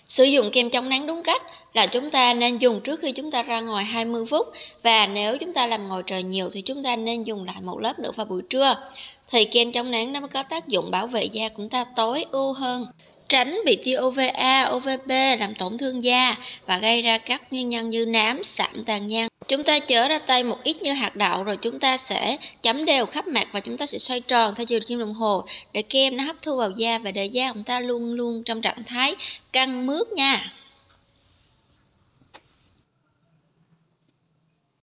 Sử dụng kem chống nắng đúng cách là chúng ta nên dùng trước khi chúng ta ra ngoài 20 phút, và nếu chúng ta làm ngoài trời nhiều thì chúng ta nên dùng lại một lớp nữa vào buổi trưa. Thì kem chống nắng nó mới có tác dụng bảo vệ da của chúng ta tối ưu hơn. Tránh bị tia UVA, UVB làm tổn thương da và gây ra các nguyên nhân như nám, sạm, tàn nhang. Chúng ta chớ ra tay một ít như hạt đậu, rồi chúng ta sẽ chấm đều khắp mặt và chúng ta sẽ xoay tròn theo chiều kim đồng hồ để kem nó hấp thu vào da và để da của chúng ta luôn luôn trong trạng thái căng mướt nha.